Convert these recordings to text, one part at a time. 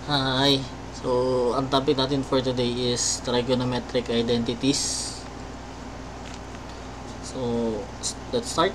Hi. So, ang topic natin for today is trigonometric identities. So, let's start.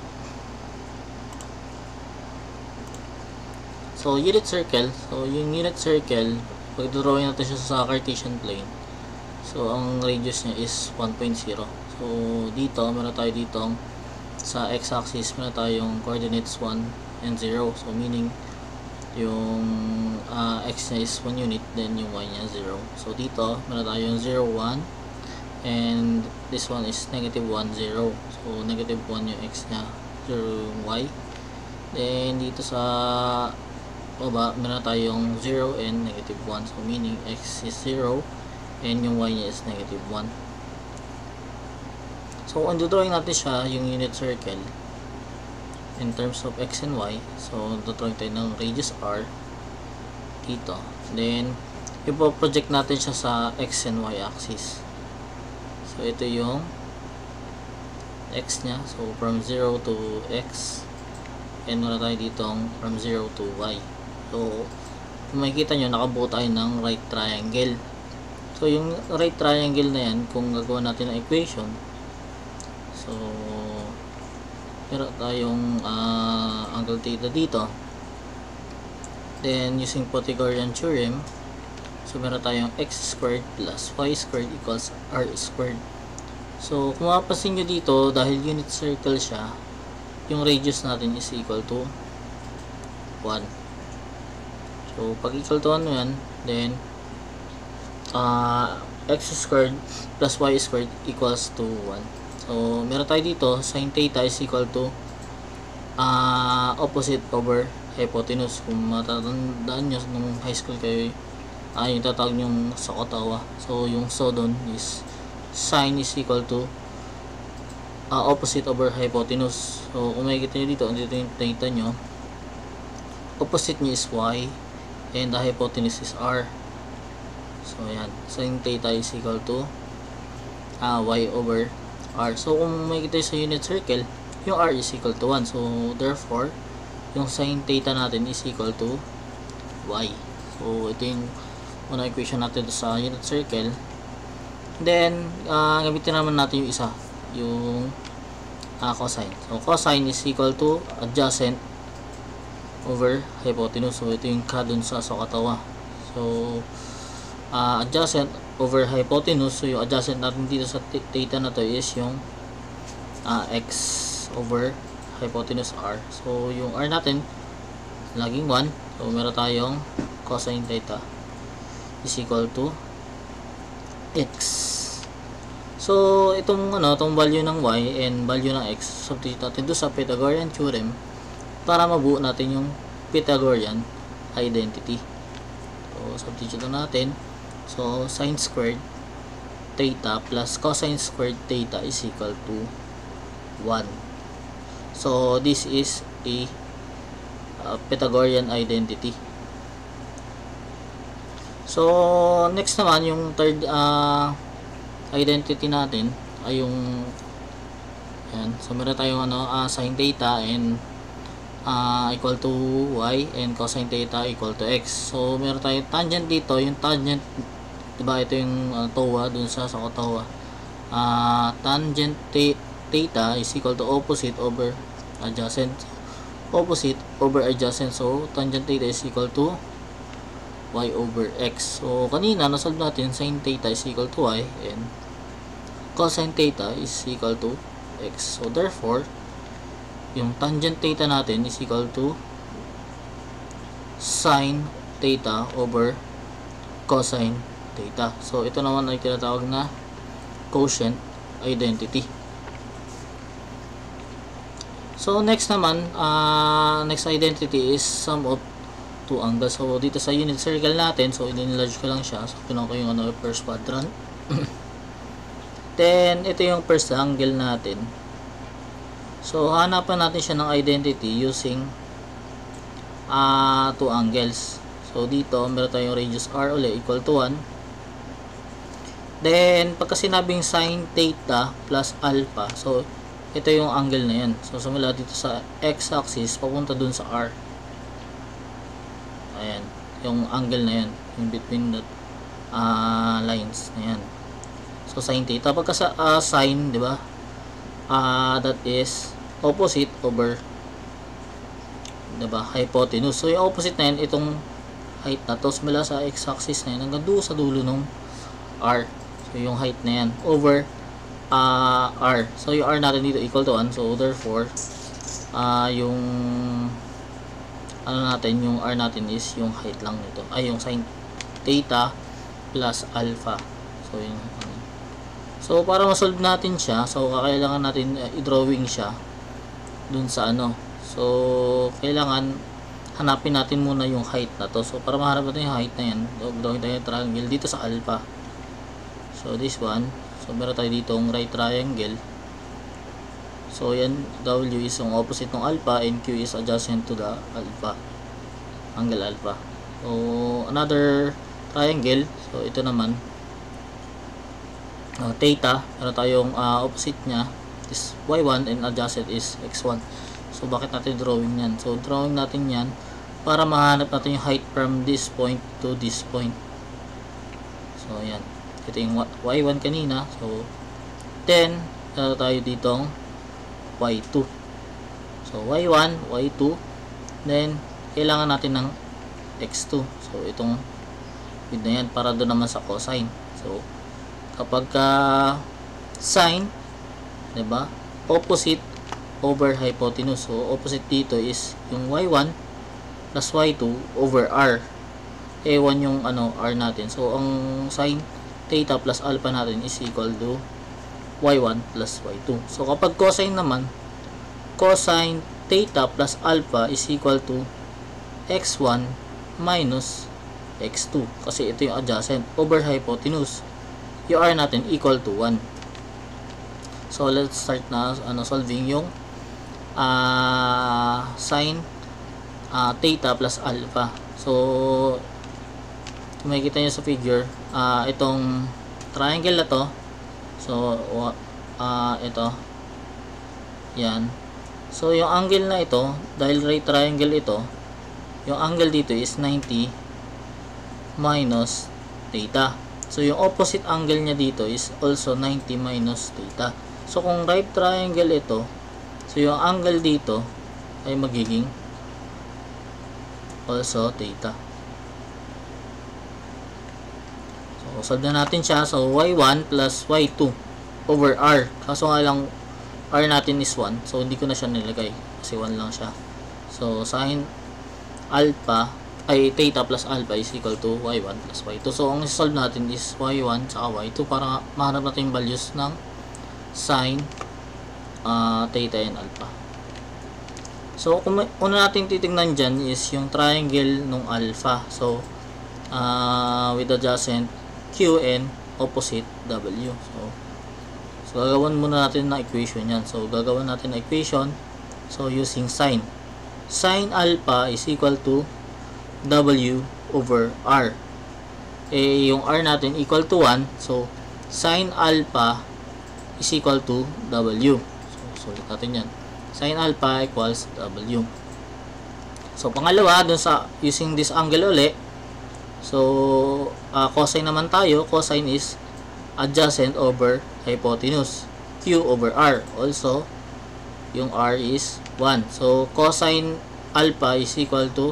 So, unit circle. So, yung unit circle, pag-drawing natin siya sa Cartesian plane. So, ang radius niya is 1.0. So, dito, meron tayo dito sa x-axis, meron tayong coordinates 1 and 0. So, meaning, yung x niya is 1 unit, then yung y niya 0. So dito meron tayong 0, 1, and this one is negative 1, 0. So negative 1 yung x niya, 0 yung y. Then dito sa baba meron tayong 0 and negative 1. So meaning x is 0 and yung y niya is negative 1. So ang drawing natin siya yung unit circle in terms of x and y. So drawing tayo ng radius r dito, then ipo-project natin siya sa x and y axis. So ito yung x nya, so from 0 to x, and wala tayo ditong from 0 to y. So kung makikita nyo, nakabuo tayo ng right triangle. So yung right triangle na yan, kung gagawa natin ng equation, so meron tayong angle theta dito. Then using Pythagorean theorem, so meron tayong x squared plus y squared equals r squared. So kung mapapansin nyo dito, dahil unit circle siya, yung radius natin is equal to 1. So pag equal to 1 yan, then x squared plus y squared equals to 1. So meron tayo dito, sin theta is equal to opposite over hypotenuse. Kung matatandaan nyo nung high school kayo, yung tatawag nyo sa Ottawa. So yung so doon is sin is equal to opposite over hypotenuse. So kung makikita nyo dito, dito yung theta nyo, opposite nyo is y and the hypotenuse is r. So yan, sin theta is equal to y over r. So kung makikita sa unit circle, yung r is equal to 1. So therefore, yung sin theta natin is equal to y. So ito yung una equation natin sa unit circle. Then gamitin naman natin yung isa, yung cosine. So cosine is equal to adjacent over hypotenuse. So ito yung dun sa katawa. So adjacent over hypotenuse. So yung adjacent natin dito sa theta na to is yung x over hypotenuse r. So yung r natin laging 1. So meron tayong cosine theta is equal to x. So itong itong value ng y and value ng x, substitute natin doon sa Pythagorean theorem para mabuo natin yung Pythagorean identity. So substitute natin. So sin squared theta plus cosine squared theta is equal to 1. So this is a Pythagorean identity. So next naman, yung third identity natin ay yung yan. So meron tayong sin theta and equal to y and cosine theta equal to x. So meron tayong tangent dito. Yung tangent, diba, ito yung TOA dun sa TOA. Tangent theta is equal to opposite over adjacent. Opposite over adjacent. So tangent theta is equal to y over x. So kanina nasolve natin, sin theta is equal to y and cosine theta is equal to x. So therefore, yung tangent theta natin is equal to sin theta over cosine theta. So ito naman ay tinatawag na quotient identity. So next naman, next identity is sum of two angles. So dito sa unit circle natin, so i-enlarge ko lang siya. So pinuha ko yung first quadrant. Then ito yung first angle natin. So hanapan natin siya ng identity using two angles. So dito meron tayong radius r ulit equal to 1. Then pagka sinabing sin theta plus alpha, so ito yung angle na yan. So simula dito sa x axis papunta dun sa r. Ayan. yung angle na yan, in between that lines na yan. So sin theta, pagka sa sin, di ba, that is opposite over, di ba, hypotenuse. So yung opposite na yan, itong height na to, mula sa x-axis na yan hanggang doon sa dulo ng r. So yung height na yan over r. So yung r natin dito equal to 1. So therefore yung ano natin, yung r natin is yung height lang nito, ay yung sin theta plus alpha. So yun. So para ma-solve natin siya, so kailangan natin i-drawing siya dun sa ano. So kailangan hanapin natin muna yung height na to. So para mahanap natin yung height na yan, drawing tayo yung triangle dito sa alpha. So this one, so meron tayo dito yung right triangle. So yan, W is yung opposite ng alpha and Q is adjacent to the alpha, angle alpha. So another triangle, so ito naman theta, meron tayong opposite nya is y1 and adjacent is x1. So bakit natin drawing yan? So drawing natin yan para mahanap natin yung height from this point to this point. So yan, ito yung y1 kanina. So then tayo ditong y2. So y1, y2, then kailangan natin ng x2. So itong yun na yan, para doon naman sa cosine. So kapag sine, diba, opposite over hypotenuse. So opposite dito is yung y1 plus y2 over r. A1 yung ano, r natin. So ang sin theta plus alpha natin is equal to y1 plus y2. So kapag cosine naman, cosine theta plus alpha is equal to x1 minus x2, kasi ito yung adjacent over hypotenuse. Yung r natin equal to 1. So let's start na solving yung sin theta plus alpha. So kung makikita nyo sa figure, itong triangle na to, so ito yan. So yung angle na ito, dahil right triangle ito, yung angle dito is 90 minus theta. So yung opposite angle niya dito is also 90 minus theta. So kung right triangle ito, so yung angle dito ay magiging also theta. So solve na natin siya. So y1 plus y2 over r. Kaso nga lang r natin is 1. So hindi ko na siya nilagay kasi 1 lang siya. So sin alpha ay theta plus alpha is equal to y1 plus y2. So ang solve natin is y1 saka y2 para mahanap natin yung values ng sin theta and alpha. So kung una natin titingnan dyan is yung triangle ng alpha. So with adjacent q and opposite w. So gagawin muna natin na equation yan. So gagawin natin na equation, so using sin alpha is equal to w over r. Yung r natin equal to 1. So sin alpha is equal to w. So sulit natin yan. Sin alpha equals w. So pangalawa, dun sa using this angle uli, so cosine naman tayo. Cosine is adjacent over hypotenuse, q over r. Also yung r is 1. So cosine alpha is equal to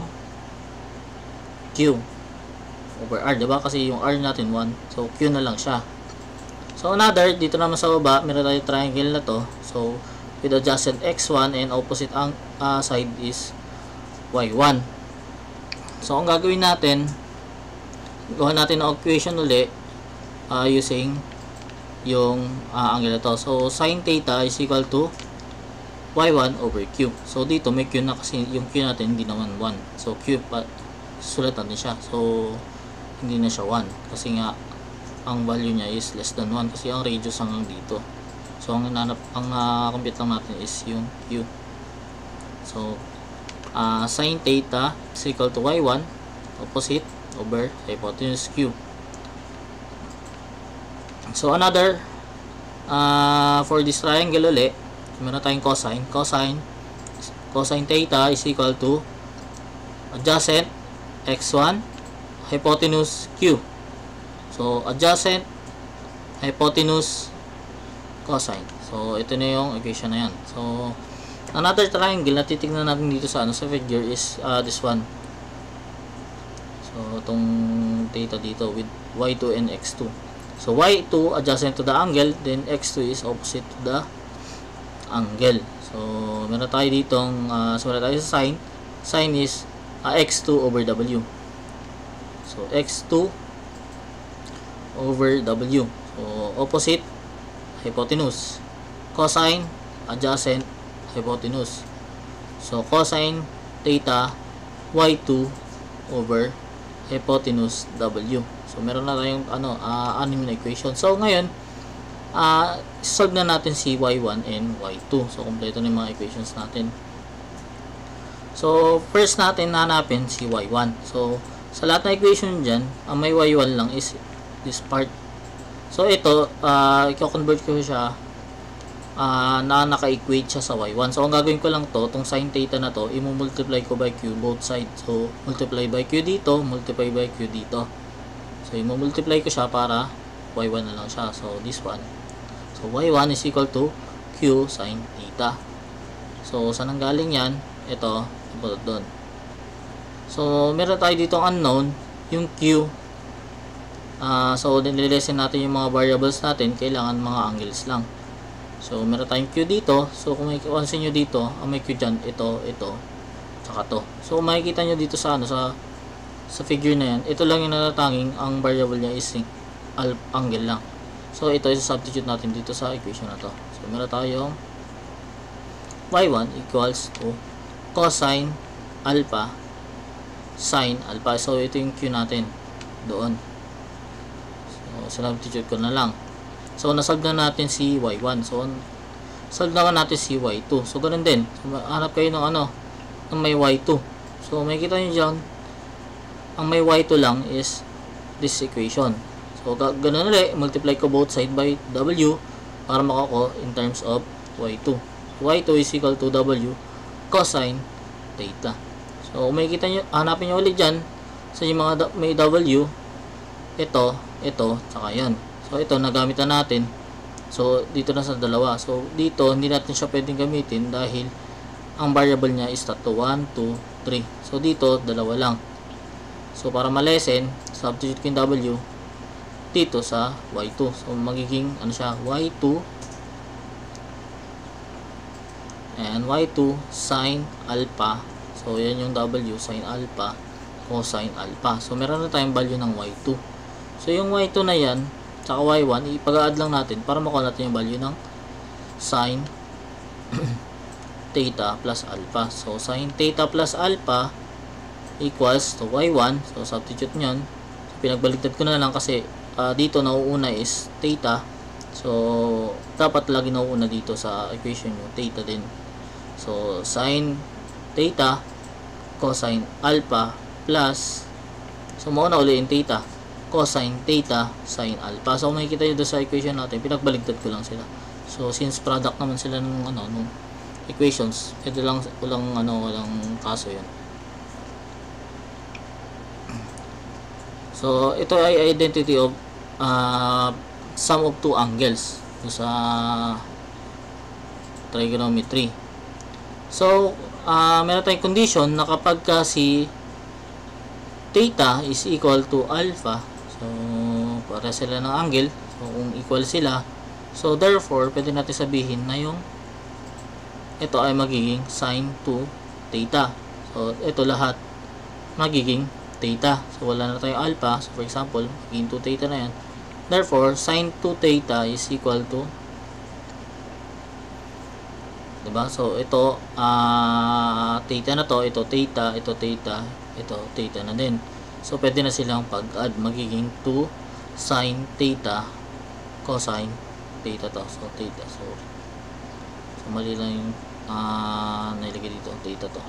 q over r, diba? Kasi yung r natin 1, so q na lang siya. So another, dito naman sa baba, meron tayo triangle na to. So with adjacent x1 and opposite side is y1. So ang gagawin natin, gawa natin ang equation uli using yung angle na to. So sin theta is equal to y1 over q. So dito may q na kasi yung q natin hindi naman 1. So q pa sulat natin siya. So hindi na siya 1 kasi nga ang value niya is less than 1 kasi ang radius hanggang dito. So ang compute lang natin is yung q. So sin theta is equal to y1 opposite over hypotenuse q. So another for this triangle ulit, meron tayong cosine. Cosine theta is equal to adjacent x1 hypotenuse, Q. So, adjacent, hypotenuse, cosine. So, ito na yung equation na yan. So, another triangle na titignan natin dito sa figure is this one. So, itong theta dito with y2 and x2. So, y2 adjacent to the angle, then x2 is opposite to the angle. So, meron tayo ditong, meron tayo sa sine. Sine is x2 over w. So, x2 over w. So, opposite, hypotenuse. Cosine, adjacent, hypotenuse. So, cosine theta y2 over hypotenuse w. So, meron na tayong anim na equation. So, ngayon, solve na natin si y1 and y2. So, kompleto na yung mga equations natin. So, first natin hanapin si y1. So, sa lahat na equation dyan, ang may y1 lang is this part. So, ito, i-convert ko siya na naka-equate siya sa y1. So, ang gagawin ko lang to, itong sin theta na to, i-multiply ko by q both sides. So, multiply by q dito, multiply by q dito. So, i-multiply ko siya para y1 na lang siya. So, this one. So, y1 is equal to q sin theta. So, saan ang galing yan? Ito, ibulot doon. So, meron tayo dito unknown, yung q. So, nililesen natin yung mga variables natin, kailangan mga angles lang. So, meron tayong q dito. So, kung makikita nyo dito, ang may q dyan, ito, saka to. So, kung makikita nyo dito sa sa figure na yan, ito lang yung natatanging, ang variable niya is angle lang. So, ito is substitute natin dito sa equation na to. So, meron tayong y1 equals to cosine alpha sin alpha. So, ito yung q natin doon. So, substitute ko na lang. So, nasolve na natin si y1. So, solve naman natin si y2. So, ganun din. So, hanap kayo ng ng may y2. So, makikita nyo dyan, ang may y2 lang is this equation. So, ganun ulit. Multiply ko both side by w para makako in terms of y2. y2 is equal to w cosine theta. So, makikita nyo, hanapin nyo ulit dyan sa yung mga may w. Ito, saka yan. So, ito, nagamit na natin. So, dito na sa dalawa. So, dito, hindi natin siya pwedeng gamitin dahil ang variable niya is tatlo. 1, 2, 3. So, dito, dalawa lang. So, para malesen, substitute ko yung w dito sa y2. So, magiging, siya, y2 and y2 sin alpha. So, yan yung w, sin alpha, cosine alpha. So, meron na tayong value ng y2. So, yung y2 na yan, tsaka y1, ipag-add lang natin para makuha natin yung value ng sin theta plus alpha. So, sin theta plus alpha equals to y1. So, substitute nyon. So, pinagbaligtad ko na lang kasi dito nauuna is theta. So, dapat lagi nauuna dito sa equation yung theta din. So, sin theta cosine alpha plus, so mauna uli yung theta, cosine theta sin alpha. So, makikita nyo doon sa equation natin, pinagbaligtad ko lang sila. So, since product naman sila nung nung equations, ito lang walang kaso yan. So, ito ay identity of sum of two angles sa trigonometry. So, meron tayong condition na kapag si theta is equal to alpha, so para sila ng angle, so kung equal sila, so therefore pwede natin sabihin na yung ito ay magiging sin 2 theta. So, ito lahat magiging theta. So, wala na tayong alpha. So, for example, magiging 2 theta na yan. Therefore, sin 2 theta is equal to, diba? So, ito, theta na to, ito theta, ito theta, ito theta na din. So, pwede na silang pag-add. Magiging 2 sin theta cosine theta to. So, theta. So mali lang yung nailagay dito, theta to.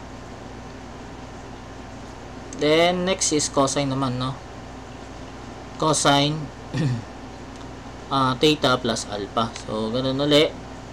Then, next is cosine naman, no? Cosine theta plus alpha. So, ganun ulit.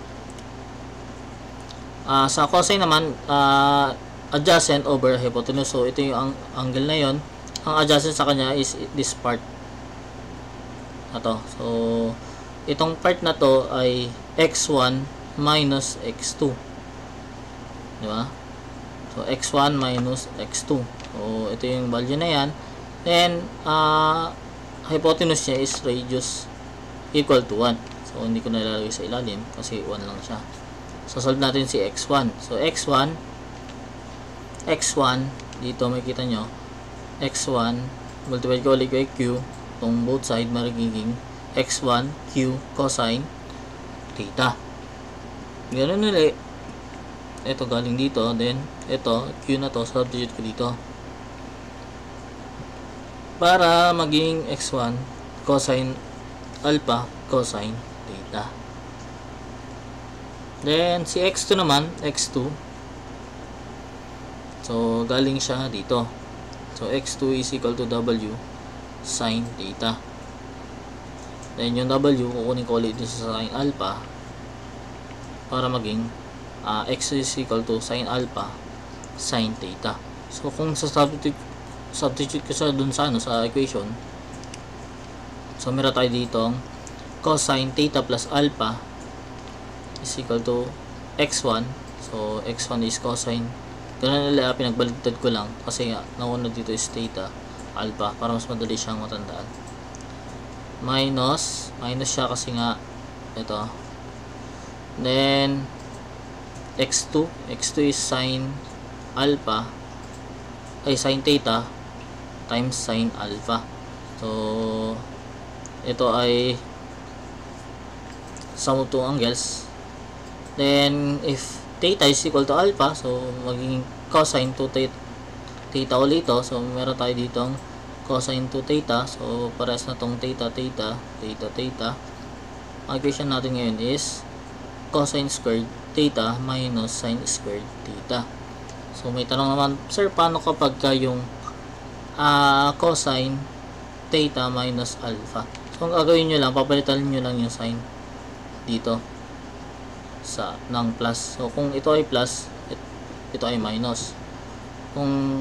Sa cosine naman, adjacent over hypotenuse. So, ito yung angle na yon. ang adjacent sa kanya is this part na to. So itong part na to ay x1 minus x2, di ba? So x1 minus x2, so ito yung value na yan. Then hypotenuse niya is radius equal to 1. So hindi ko na ilalagay sa ilalim kasi 1 lang siya. So solve natin si x1. So x1 dito makikita nyo, x1 multiply ko ulit kay q, itong both side magiging x1 q cosine theta. Ganun ulit. Ito galing dito, then ito q na to, substitute ko dito para maging x1 cosine alpha cosine theta. Then si x2 naman, x2, so galing siya dito, so x2 is equal to w sine theta. Then yung w kukunin ko ulit dito sa sine alpha para maging x is equal to sine alpha sine theta. So kung sa substitute ko siya dun sa sa equation, so meron tayo dito cosine theta plus alpha is equal to x1. So x1 is cosine, ganun nila, pinagbaligtad ko lang kasi nga nauna dito is theta alpha para mas madali siyang matandaan. Minus siya kasi nga ito. Then x2 is sine alpha ay sine theta times sine alpha. So ito ay sum of two angles. Then if theta is equal to alpha, so magiging cosine to theta ulit ito. So meron tayo ditong cosine to theta. So parehas na tong theta. Ang equation natin ngayon is cosine squared theta minus sine squared theta. So may tanong naman, sir, paano kapag yung cosine theta minus alpha? So ang gagawin nyo lang, papalitan nyo lang yung sign dito ng plus. So kung ito ay plus, ito ay minus. Kung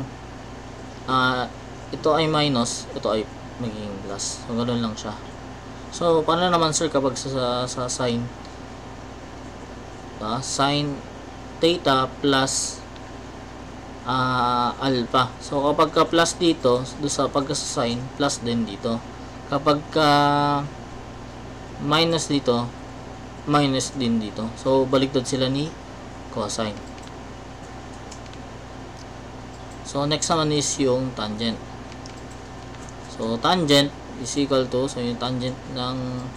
ito ay minus, ito ay magiging plus. So ganoon lang siya. So paano naman, sir, kapag sa sin sin theta plus alpha? So kapag ka plus dito, sa pagka-sin, plus din dito. Kapag ka minus dito, minus din dito. So baliktad sila ni cosine. So next naman is yung tangent. So tangent is equal to, so yung tangent ng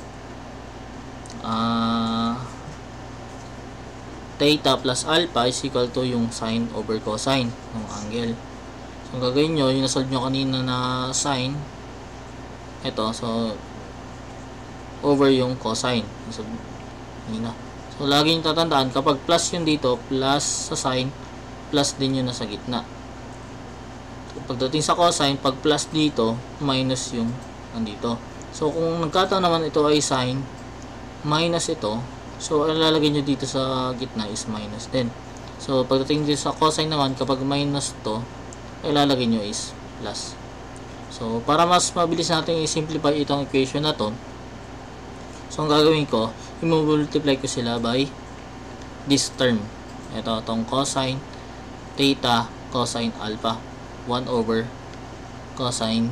theta plus alpha is equal to yung sine over cosine ng angle. So ang gagawin nyo, yung nasolve nyo kanina na sine, ito, so over yung cosine. So lagi nyo tatandaan, kapag plus yung dito, plus sa sine, plus din yun nasa gitna. So, pagdating sa cosine, pag plus dito, minus yung nandito. So kung nagkataon naman ito ay sine, minus ito, so ilalagay nyo dito sa gitna is minus din. So pagdating dito sa cosine naman, kapag minus to, ilalagay nyo is plus. So para mas mabilis natin i-simplify itong equation na to, so ang gagawin ko, i-multiply ko sila by this term. Ito, itong cosine theta cosine alpha, 1 over cosine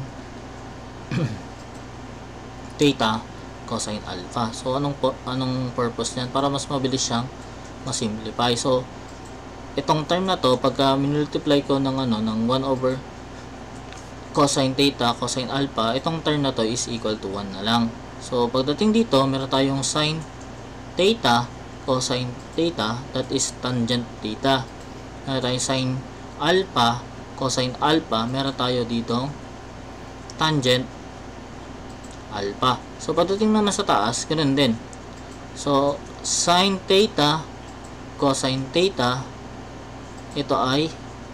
theta cosine alpha. So anong purpose niyan? Para mas mabilis siyang ma-simplify. So itong term na to, pagka minultiply ko ng ng 1 over cosine theta cosine alpha, itong term na to is equal to 1 na lang. So pagdating dito, meron tayong sine theta cosine theta, that is tangent theta. Meron tayong sine alpha cosine alpha, meron tayo dito tangent alpha. So pagdating naman sa taas, ganun din. So sine theta cosine theta, ito ay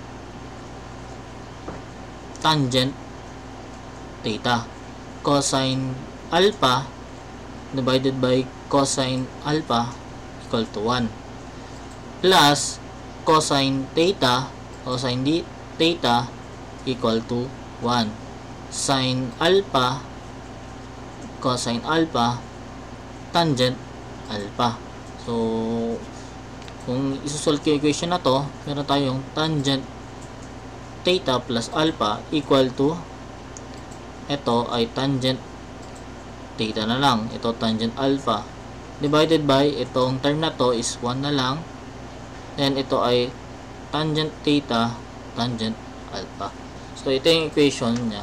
tangent theta. Cosine alpha divided by cosine alpha equal to 1, plus cosine theta cosine theta equal to 1. sine alpha, cosine alpha, tangent alpha. So kung isusolve ko yung equation na to, meron tayong tangent theta plus alpha equal to, ito ay tangent theta na lang, ito tangent alpha, divided by itong term na to is 1 na lang, then ito ay tangent theta tangent alpha. So ito yung equation niya,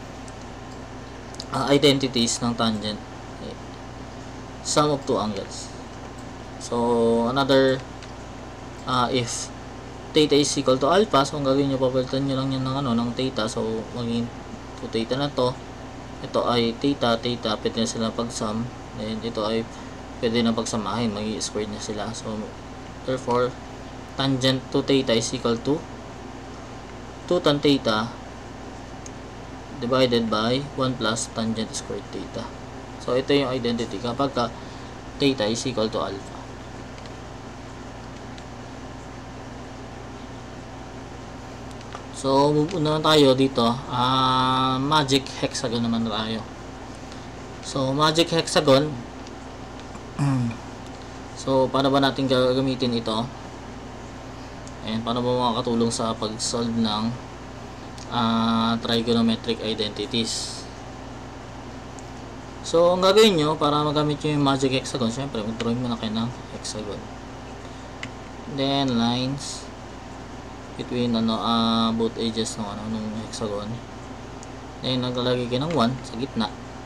identities ng tangent, sum of two angles. So another, if theta is equal to alpha, so ang gagawin nyo, papalitan nyo lang yan ng ng theta, so maging 2 theta na to, ito ay theta, pwede na sila pag-sum, then ito ay pwede na pagsamahin, mag-i-square na sila. So therefore tangent to theta is equal to 2 tan theta divided by 1 plus tangent squared theta. So ito yung identity kapag theta is equal to alpha. So move on naman tayo dito, magic hexagon naman tayo. So magic hexagon, so paano ba natin gagamitin ito, and paano ba makakatulong sa pag-solve ng trigonometric identities. So ang gagawin nyo para magamit nyo yung magic hexagon, syempre mag-drawing muna kayo ng hexagon, then lines between both edges ng nung hexagon, then naglalagay kayo ng 1 sa gitna,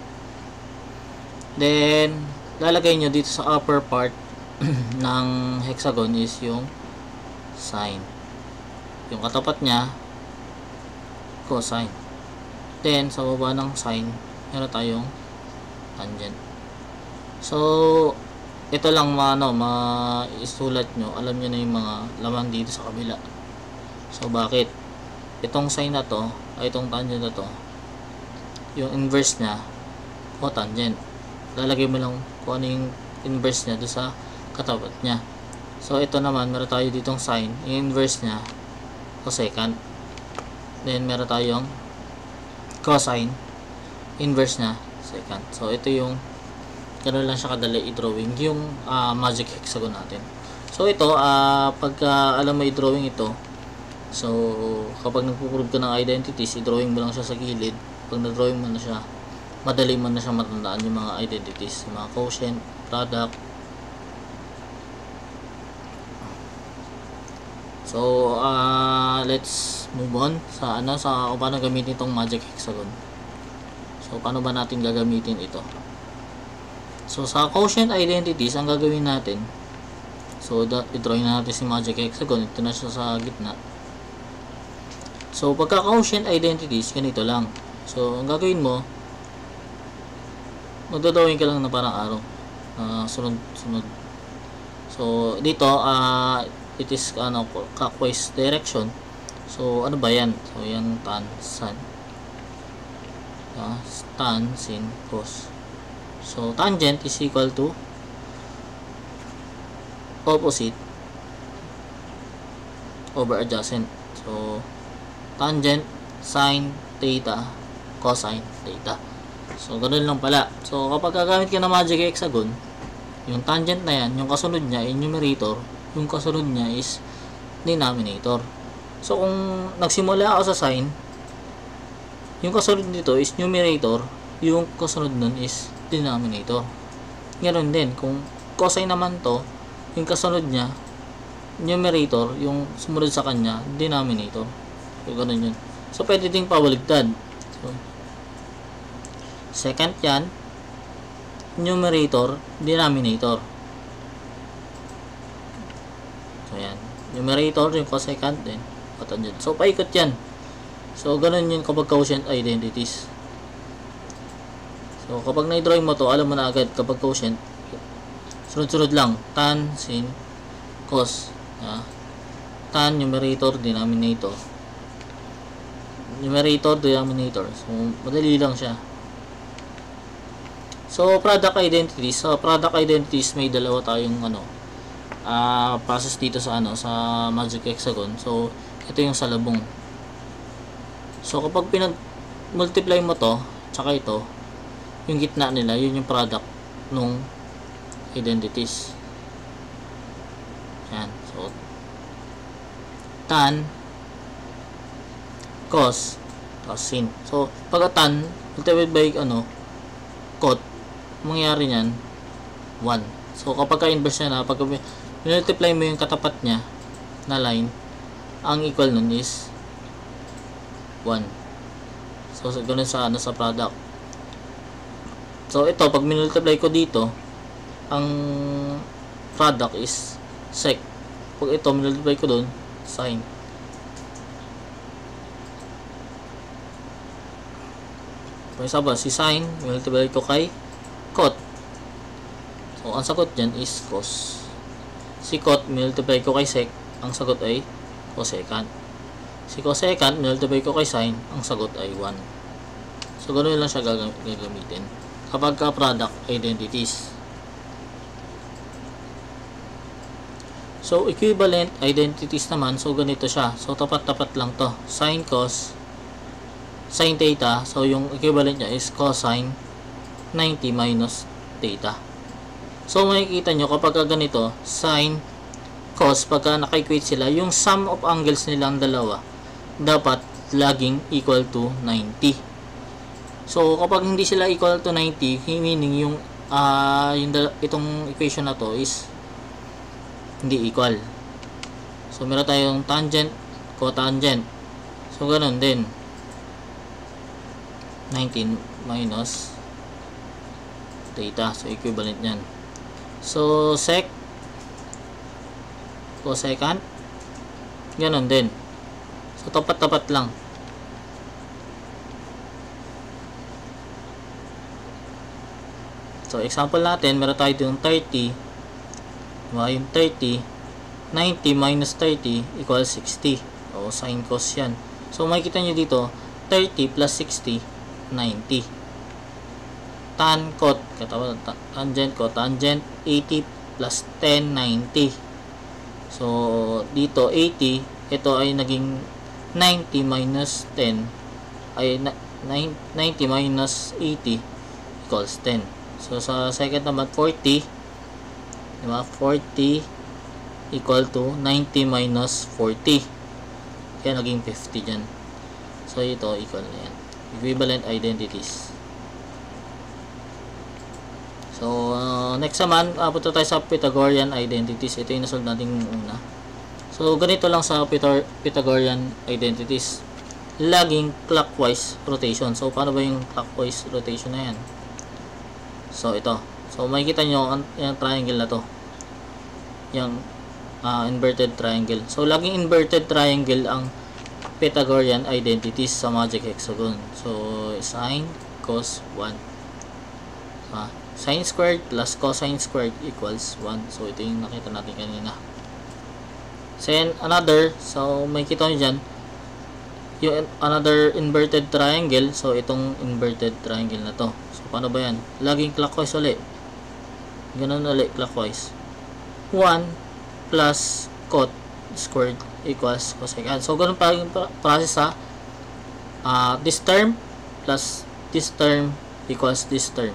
then lalagay nyo dito sa upper part ng hexagon is yung sine, yung katapat nya cosine, then sa baba ng sine meron tayong tangent. So ito lang maisulat nyo, alam nyo na yung mga laman dito sa kabila. So bakit itong sine na to ay itong tangent na to, yung inverse nya cotangent, lalagay mo lang kung ano yung inverse nya doon sa katapat nya. So ito naman meron tayo ditong sine, yung inverse nya cosecant, then meron tayong cosine, inverse nya secant. So ito yung ganoon lang siya kadali i-drawing yung magic hexagon natin. So ito pagka alam mo i-drawing ito, so kapag nagpo-prove ka ng identities, i-drawing mo lang siya sa gilid. Pag na-drawing mo na siya, madali mo na siya matandaan yung mga identities, yung mga quotient, product. So let's move on sa kung paano gamitin itong magic hexagon. So paano ba natin gagamitin ito? So sa quotient identities, ang gagawin natin, so i-drawing na natin si magic hexagon, ito na siya sa gitna. So pagka quotient identities, ganito lang. So ang gagawin mo, magdodrawing ka lang na parang arrow, sunod. So dito it is clockwise direction. So ano ba yan? So yan tan, sin, tan, sin, cos. So tangent is equal to opposite over adjacent. So tangent sine theta cosine theta. So ganoon lang pala. So kapag gagamit ka ng magic hexagon, yung tangent na yan, yung kasunod niya ay numerator, yung kasunod niya is denominator. So kung nagsimula ako sa sine, yung kasunod nito is numerator, yung kasunod nun is denominator. Ganoon din kung cosine naman to, yung kasunod niya numerator, yung sumunod sa kanya denominator. So ganun yun. So pwede ding pabaligtad. So secant yan, numerator, denominator. So yan, numerator yung cosecant din, cotangent. So paikot yan. So ganun yun kapag quotient identities. So kapag na-drawing mo to, alam mo na agad kapag quotient, sunod-sunod lang, tan, sin, cos, tan, numerator, denominator, denominator. So madali lang siya. So product identities, may dalawa tayong process dito sa sa magic hexagon. So ito yung salabong. So kapag multiply mo to, tsaka ito, yung gitna nila, yun yung product nung identities. Yan. So, tan, cos, tapos sin. So, pag tan, multiplied by, cot, mangyari nyan, 1. So, kapag ka-inverse na, pag multiply mo yung katapat niya na line, ang equal nun is 1. So, ganun sa product. So, ito, pag multiply ko dito, ang product is sec. Pag ito, multiply ko dun, sin. May isa ba? Si sin, multiply ko kay cot. So, ang sagot dyan is cos. Si cot, multiply ko kay sec, ang sagot ay cosecant. Si cosecant, multiply ko kay sin, ang sagot ay 1. So, ganoon lang siya gagamitin kapag ka-product identities. So, equivalent identities naman, so ganito siya. So, tapat-tapat lang to. Sin cos, sin theta, so yung equivalent niya is cosine 90 minus theta. So, makikita nyo kapag ganito, sin, cos, pagka naka-equate sila, yung sum of angles nilang dalawa, dapat laging equal to 90. So, kapag hindi sila equal to 90, meaning itong equation na to is hindi equal. So, meron tayong tangent, cotangent. So, ganun din. 19 minus theta. So, equivalent yan. So, sec, cosecant, ganun din. So, tapat-tapat lang. So, example natin, meron tayo yung 30. Diba? Yung 30, 90 minus 30 equals 60. O, sin cos yan. So, makikita nyo dito, 30 plus 60, 90. Tan cot, tangent cotangent, 80 plus 10, 90. So, dito, 80, ito ay naging 90 minus 10, ay 90 minus 80 equals 10. So, sa second naman, 40, diba? 40 equal to 90 minus 40. Kaya naging 50 dyan. So, ito, equal na yan. Equivalent identities. So, next naman, punta tayo sa Pythagorean identities. Ito yung nasolve natin una. So, ganito lang sa Pythagorean identities. Laging clockwise rotation. So, paano ba yung clockwise rotation na yan? So, ito. So, makikita nyo yung triangle na to. Yung inverted triangle. So, laging inverted triangle ang Pythagorean identities sa magic hexagon. So, sin, cos, 1. Sin squared plus cosine squared equals 1. So, ito yung nakita natin kanina. Then, another. So, makikita nyo dyan yung another inverted triangle. So, itong inverted triangle na to. So, paano ba yan? Laging clockwise ulit. Ganun ulit, clockwise. 1 plus cot squared equals cosecant. So, ganun pa yung process ha. This term plus this term equals this term.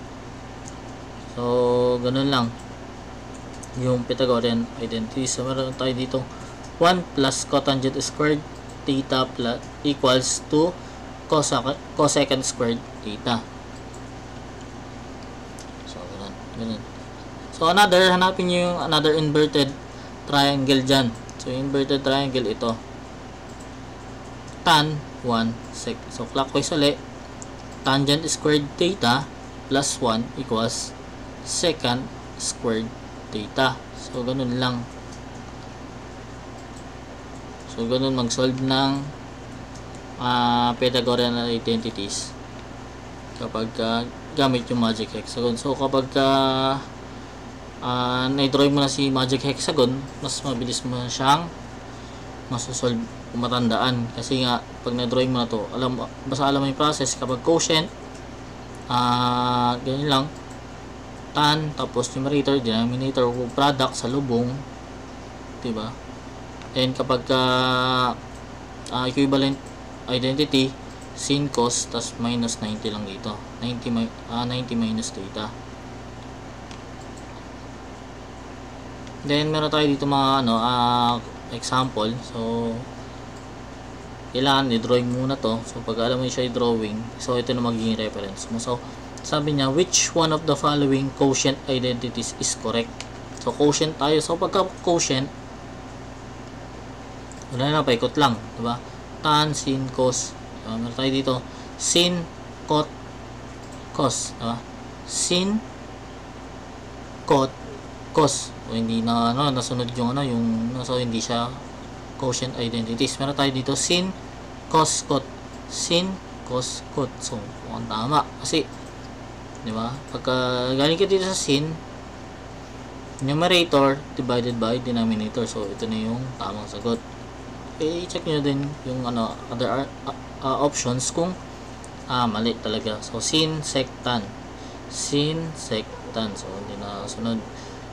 So, ganun lang yung Pythagorean identity. So, meron tayo dito 1 plus cotangent squared theta plus equals to cosecant squared theta. So, ganun. So, hanapin nyo yung another inverted triangle dyan. So, inverted triangle ito. Tan 1 sec. So, clockwise ulit. Tangent squared theta plus 1 equals secant squared theta. So, ganun lang. So, ganun mag-solve ng Pythagorean identities kapag gamit yung magic hexagon. So, kapag na-drawing mo na si magic hexagon, mas mabilis mo siyang masosolve kung matandaan. Kasi nga, pag na-drawing mo na to, basta alam mo yung process. Kapag quotient, ganyan lang, tan, tapos numerator, denominator, product sa lubong, diba? And kapag equivalent identity, sin cos, tas minus 90 lang dito. 90 minus theta. Then meron tayo dito mga example. So kailangan i-drawing muna to. So pag alam mo siya i-drawing, so ito na magiging reference mo. So sabi niya, which one of the following quotient identities is correct? So quotient tayo. So pagka quotient, wala na, paikot lang, diba? Tan, sin, cos. Meron tayo dito, sin, cot, cos, diba? Sin, cot, cos. So hindi na nasunod yung so hindi siya quotient identities. Meron tayo dito sin, cos, cot, sin, cos, cot. So ang tama kasi, diba? Pagka galing ka dito sa sin, numerator divided by denominator. So ito na yung tamang sagot. I-check nyo din yung other options kung mali talaga. So sin, sec, tan. Sin, sec, tan. So hindi na sunod.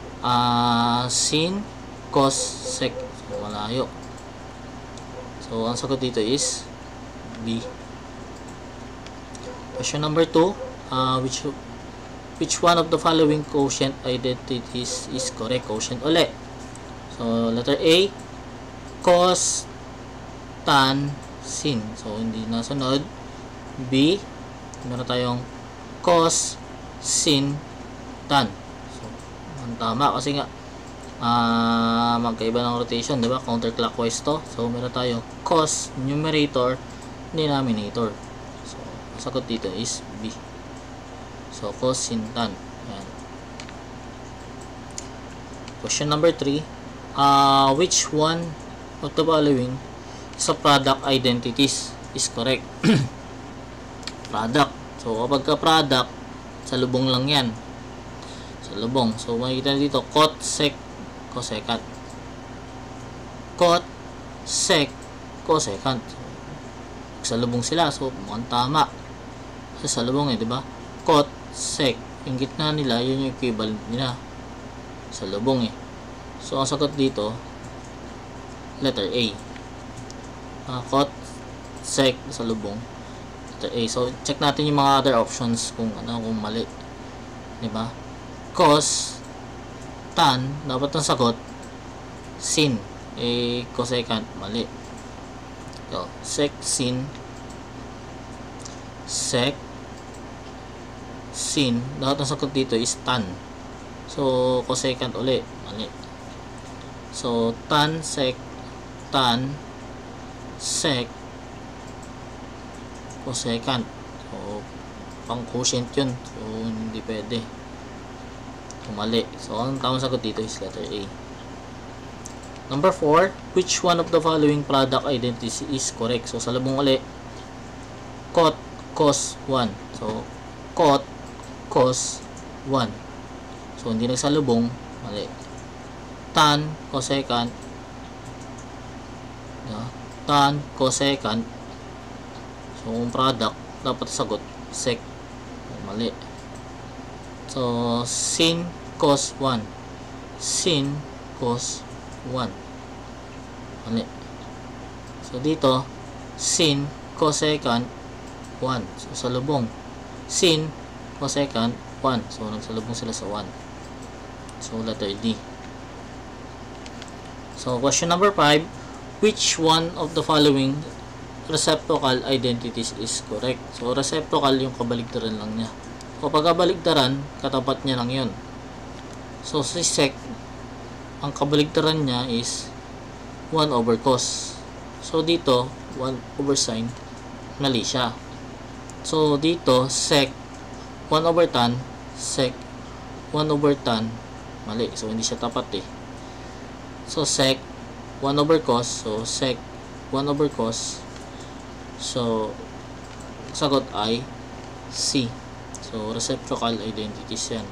Sin, cos, sec. So malayo. So ang sagot dito is B. Question number 2. Which one of the following quotient identities is correct? Quotient ulit. So letter A, cos, tan, sin. So hindi na sunod. B, meron tayong cos, sin, tan. So ang tama kasi nga magkaiba ng rotation, diba? Counterclockwise to. So meron tayo cos, numerator, denominator. So ang sagot dito is B. So cos, sin, tan. Ayan. Question number 3. Which one of the following sa product identities is correct? Product. So kapag ka product, sa lubong lang yan. Sa lubong. So makikita dito, cot, sec, cosecant. Cot, sec, cosecant. Sa lubong sila. So mukhang tama. Kasi sa lubong di ba? Cot, sec. Yung gitna nila, yun yung equivalent nila. Sa lubong So ang sagot dito, letter A. Cot, sec, sa lubong. Letter A. So check natin yung mga other options kung kung mali. Diba? Cos, tan, dapat ang sagot sin. Cosecant, mali. So, sec, sin, sec, sin, dapat ang sagot dito is tan. So cosecant uli, mali. So tan, sec, tan, sec, cosecant. So pang quotient yun. So hindi pwede. So mali. So ang tamang sagot dito is letter A. Number 4. Which one of the following product identities is correct? So sa labong uli, cot, cos, 1. So cot, cos, 1. So hindi nagsalubong, mali. Tan, cosecant, tan, cosecant. So kung product, dapat sagot sec. Mali. So sin, cos, 1. Sin, cos, 1. Mali. So dito, sin, cosecant, 1. So sa lubong, sin, cosecant, 1. So nagsalubong sila sa 1. So letter D. So question number 5. Which one of the following reciprocal identities is correct? So reciprocal yung kabaligtaran lang niya. Kapag kabaligtaran, katapat niya lang yun. So si sec, ang kabaligtaran niya is 1 over cos. So dito 1 over sin, mali siya. So dito sec 1 over tan, sec 1 over tan, mali. So hindi siya tapat So sec 1 over cos, so sec 1 over cos. So sagot ay C. So reciprocal identities yan.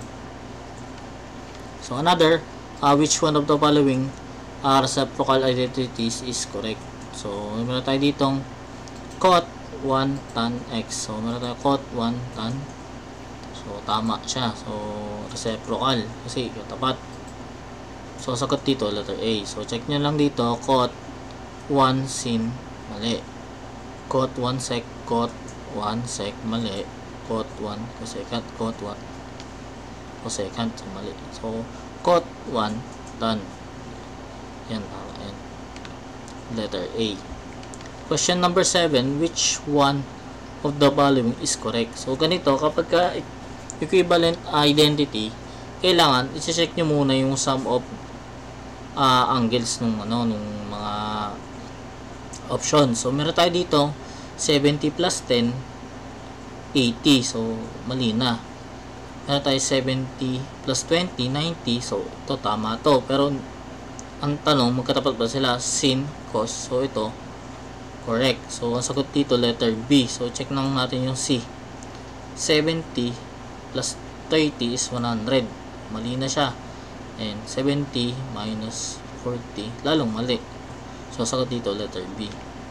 So another, which one of the following reciprocal identities is correct? So meron tayo ditong cot 1 tan x. So meron tayo cot 1 tan. So tama siya. So reciprocal kasi tapat. So sagot dito letter A. So check nyo lang dito, cot 1 sin, mali. Cot 1 sec, cot 1 sec, mali. Cot 1 cosecant, cot 1 cosecant, so mali. So cot 1 tan. Yan, tama yan. Letter A. Question number 7, which one of the following is correct? So ganito, kapag ka equivalent identity, kailangan i-check nyo muna yung sum of angles nung mga options. So meron tayo dito 70 plus 10 80, so mali na. Meron tayo 70 plus 20 90, so ito tama to. Pero ang tanong, magkatapat ba sila? Sin, cos, so ito correct. So ang sagot dito letter B. So check lang natin yung C. 70 plus 30 is 100, mali na siya. And 70 minus 40, lalong mali. So sagot dito letter B.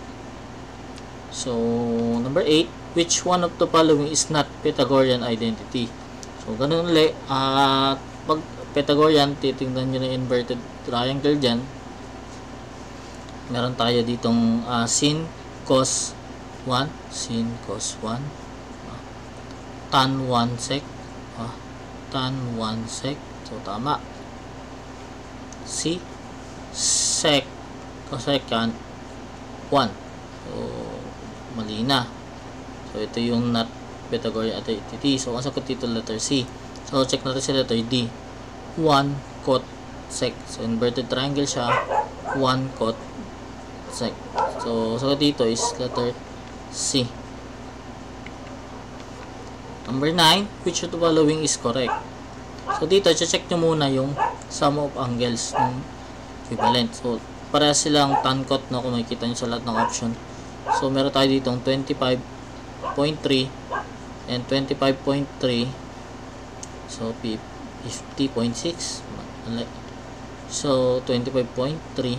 So number 8, which one of the following is not Pythagorean identity? So ganun ulit, pag Pythagorean, titingnan nyo na inverted triangle dyan. Meron tayo ditong sin cos 1, sin cos 1, tan 1 sec, tan 1 sec, so tama. C, sec cosecant 1, so mali na. So ito yung not Pythagorean identity. So ang sagot dito letter C. So check natin sa letter D. 1 cot sec. So inverted triangle siya. 1 cot sec. So sagot dito is letter C. Number 9, which of the following is correct? So dito check nyo muna yung sum of angles ng equivalent. So para silang tan cot, no, kung makikita nyo sa lahat ng option. So meron tayo ditong 25.3 and 25.3, so 50.6, so 25.3,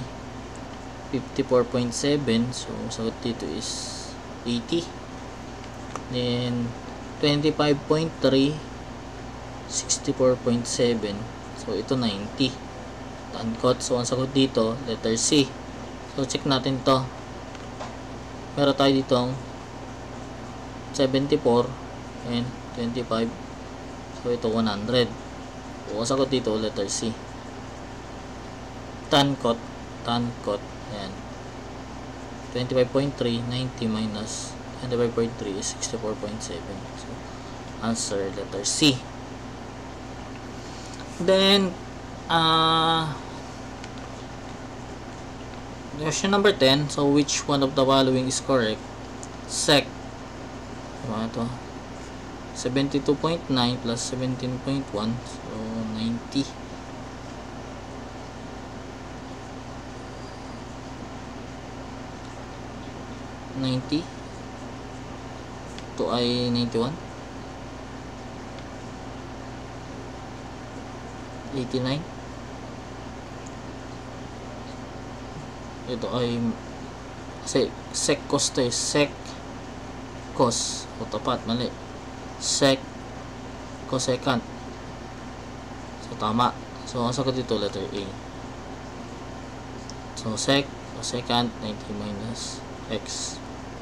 54.7, so sagot dito is 80. Then 25.3, 64.7, so ito 90, tankot. So ang sagot dito letter C. So check natin to. Meron tayo ditong 74 and 25, so ito 100. So ang sagot dito letter C. Tankot, yan. 25.3, 90 minus 25.3 is 64.7. So answer letter C. Then question number 10. So which one of the following is correct? Sec, ito 72.9 plus 17.1, so 90. Ito ay 91, 89. Ito ay sec cos to, sec cos, o tapat, mali. Sec cosecant, so tama. So ang sagot dito letter A. So sec cosecant 90 minus x.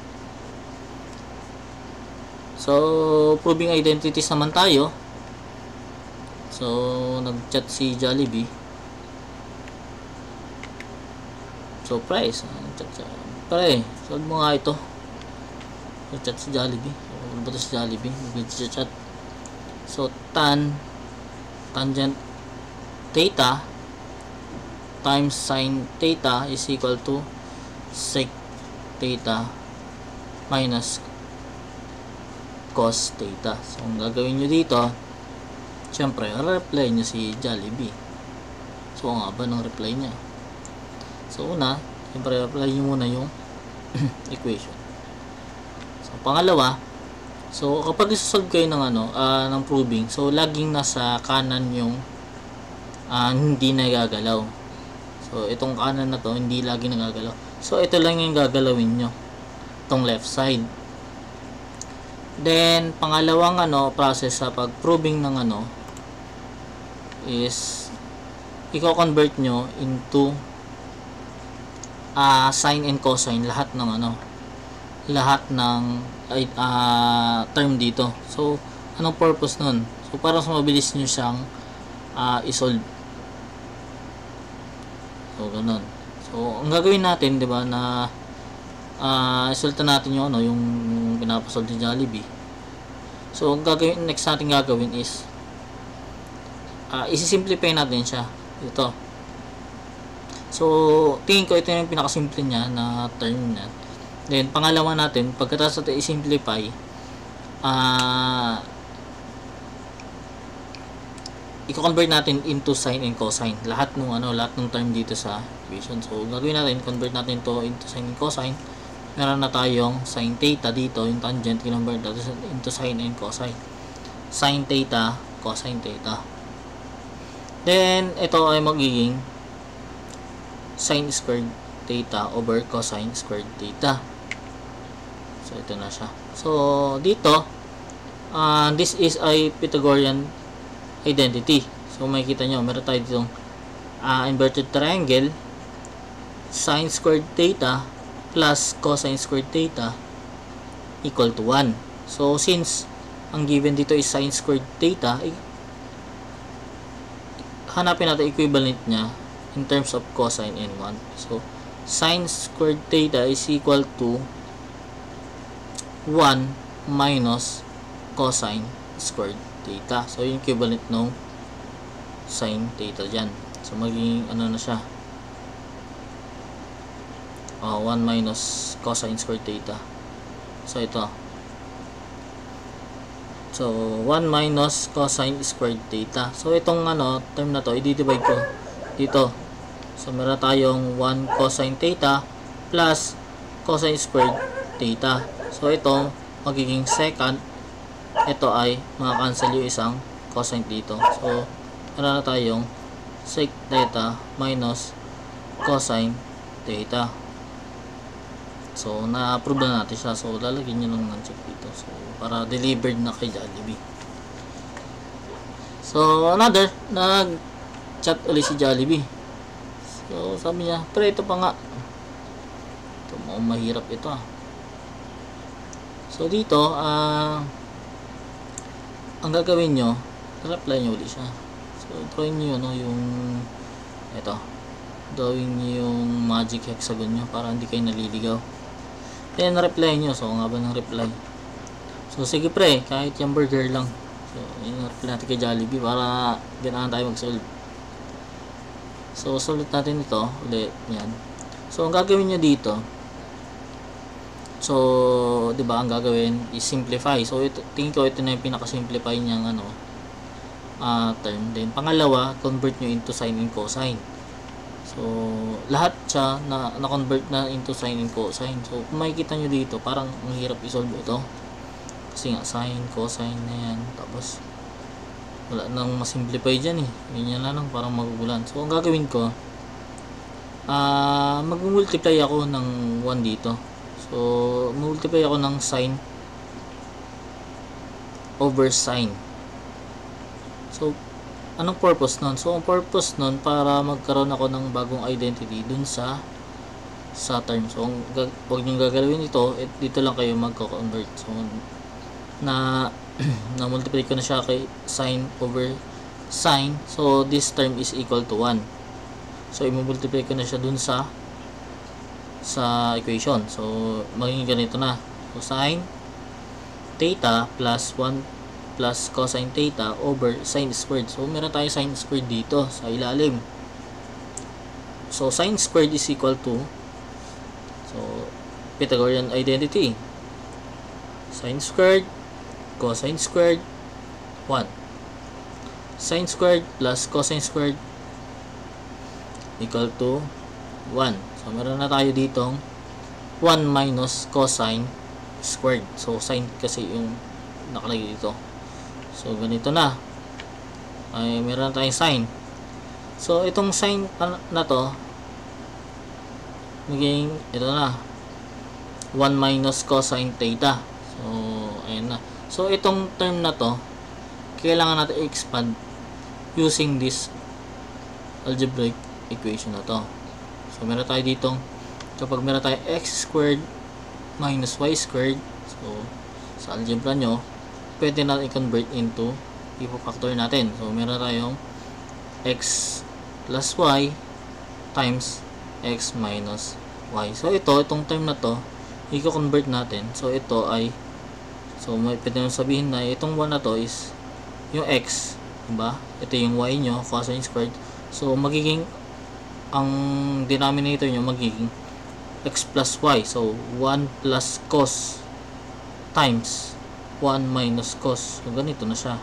So proving identities naman tayo. So nag-chat si Jollibee. So price, nag-chat siya. Pare, solve mo nga ito. Nag-chat si Jollibee. Ano ba ito si Jollibee? Nag-chat. So tangent theta times sin theta is equal to sec theta minus cos theta. So ang gagawin nyo dito, syempre reply nyo si Jollibee. So nga ba ng reply niya? So una, syempre apply nyo muna yung equation. So pangalawa, so kapag isosolve kayo ng ng proving, so laging nasa kanan yung hindi nagagalaw. So itong kanan na to hindi lagi nagagalaw. So ito lang yung gagalawin nyo, itong left side. Then pangalawang process sa pag-proving ng is i-convert nyo into sine and cosine lahat ng lahat ng term dito. So, anong purpose nun? So, para mas mabilis nyo siyang isolve. So, ganun. So, ang gagawin natin, di ba, na isolve natin yung yung pinapasolve ni Jollibee. So, ang gagawin, next natin gagawin is isi-simplify natin siya. Ito. So, tingin ko ito yung pinakasimple niya na term niya. Then, pangalawa natin, pagkatapos natin i-simplify, i-convert natin into sine and cosine. Lahat ng term dito sa equation. So, gagawin natin, convert natin to into sine and cosine. Meron na tayong sine theta dito, yung tangent, i-convert natin into sine and cosine. Sine theta, cosine theta. Then, ito ay magiging sine squared theta over cosine squared theta. So, ito na siya. So, dito, this is a Pythagorean identity. So, makikita nyo, meron tayo ditong inverted triangle, sine squared theta plus cosine squared theta equal to 1. So, since ang given dito is sine squared theta, hanapin natin equivalent niya in terms of cosine and 1. So, sine squared theta is equal to 1 minus cosine squared theta. So, yung equivalent ng sine theta dyan. So, magiging na siya. 1 minus cosine squared theta. So, ito. So, 1 minus cosine squared theta. So, itong term na to, i-divide ko dito. So, meron tayong 1 cosine theta plus cosine squared theta. So, ito, magiging secant. Ito ay makakancel yung isang cosine dito. So, meron na tayong sec theta minus cosine theta. So, na-approve na natin siya. So, lalagyan nyo lang ng check dito. So, para delivered na kay Jollibee. So, another, nag-chat ulit si Jollibee. So, sabi niya, pre, ito pa nga. Ito, mahirap ito So, dito, ang gagawin nyo, reply nyo ulit siya. So, drawing nyo yung, ito, drawing nyo yung magic hexagon nyo para hindi kayo naliligaw. Then, reply nyo. So, nga ba ng reply? So, sige pre, kahit yung burger lang. So, yun, reply natin kay Jollibee para ganahan tayo mag-solve. So, solve natin ito ulit. Yan. So, ang gagawin nyo dito, so, di ba ang gagawin is simplify. So, ito, tingin ko ito na yung pinaka-simplify niyang term. Then, pangalawa, convert nyo into sine and cosine. So, lahat siya na-convert na into sine and cosine. So, kung makikita nyo dito, parang mahirap i-solve ito. Kasi nga, sine, cosine na yan. Tapos, wala nang masimplify dyan Ganyan lang, parang magugulan. So, ang gagawin ko, mag-multiply ako ng 1 dito. So, multiply ako ng sine over sine. So, anong purpose nun? So, ang purpose nun, para magkaroon ako ng bagong identity dun sa term. So, huwag nyo gagalawin ito, dito lang kayo magko-convert. So, na-multiply ko na siya kay sine over sine. So, this term is equal to 1. So, i-multiply ko na siya dun sa equation. So, magiging ganito na. So, sine theta plus 1 plus cosine theta over sine squared. So, meron tayo sine squared dito sa ilalim. So, sine squared is equal to, so, Pythagorean identity. Sine squared, cosine squared, 1. Sine squared plus cosine squared equal to 1. So, meron na tayo ditong 1 minus cosine squared. So, sine kasi yung nakalagay dito. So, ganito na. Ay, meron na tayong sine. So, itong sine na to, magiging, ito na, 1 minus cosine theta. So, ayan na. So, itong term na to, kailangan natin i-expand using this algebraic equation na to. So, meron tayo ditong, kapag meron tayo x squared minus y squared. So, sa algebra nyo, pwede natin i-convert into ipofactor natin. So, meron tayong x plus y times x minus y. So, itong term na to, i-convert natin. So, ito ay, so, pwede nyo sabihin na itong 1 na to is yung x, diba? Ito yung y nyo, cosine squared. So, magiging, ang denominator nyo magiging x plus y. So, 1 plus cos times 1 minus cos. So, ganito na siya.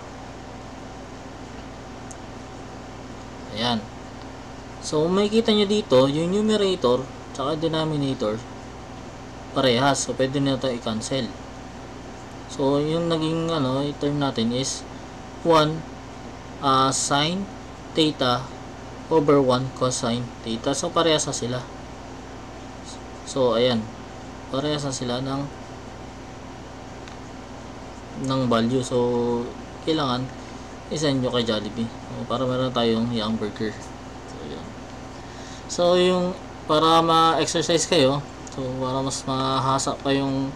Ayan. So, makikita nyo dito, yung numerator tsaka denominator parehas. So, pwede nyo ito i-cancel. So, yung naging term natin is 1 sin theta over 1 cosine theta. So, parehas na sila. So, ayan. Parehas na sila ng value. So, kailangan isend nyo kay Jollibee. So, para meron tayong young burger. So, ayan. So, yung para ma-exercise kayo, so, para mas mahasa pa yung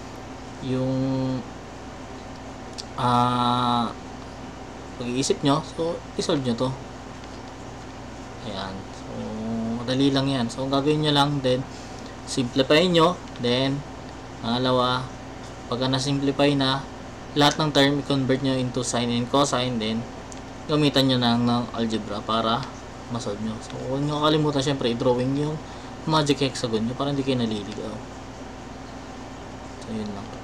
pag-iisip nyo, so, isolve nyo to. Ayan. So, madali lang yan. So, gagawin nyo lang, then, simplify nyo, then, pangalawa, pagka na-simplify na, lahat ng term, i-convert nyo into sine and cosine, then, gamitan nyo ng algebra para masolve nyo. So, huwag nyo kalimutan, syempre, i-drawing yung magic hexagon nyo para hindi kayo naliligaw. So, yun lang.